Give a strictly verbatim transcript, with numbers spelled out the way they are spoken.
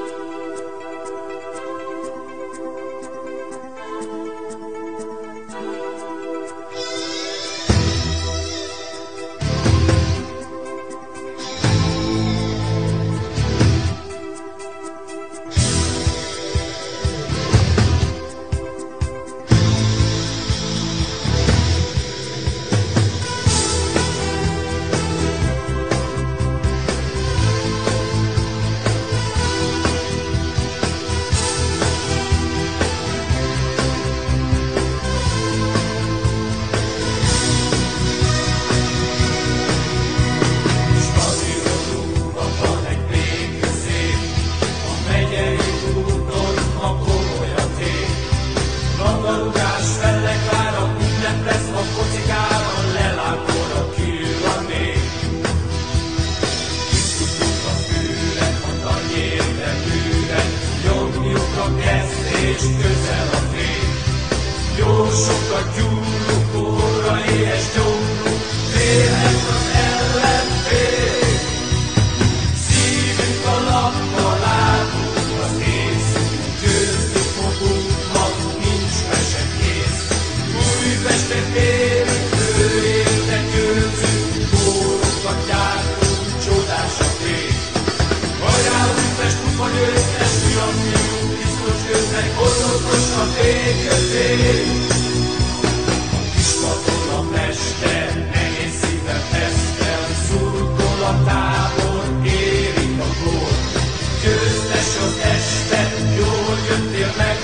Közel a fény, gyorsokat gyúrunk, óra éhes gyomrunk, félhet az ellenfél. Szívünk a lappal látunk az ész, győzni fogunk, ha nincs mese kész. Újpestet érünk, főérte győzünk, górokat gyártunk, csodás a fény. Hajrá Újpest, kupa győztes, fiam, fiú, biztos győznek, orrokos a béközény. A Kispadon a mester, nehéz szíve fesztel, szurkol a tábor, érik a gól. Győztes az este, jól jöttél meg,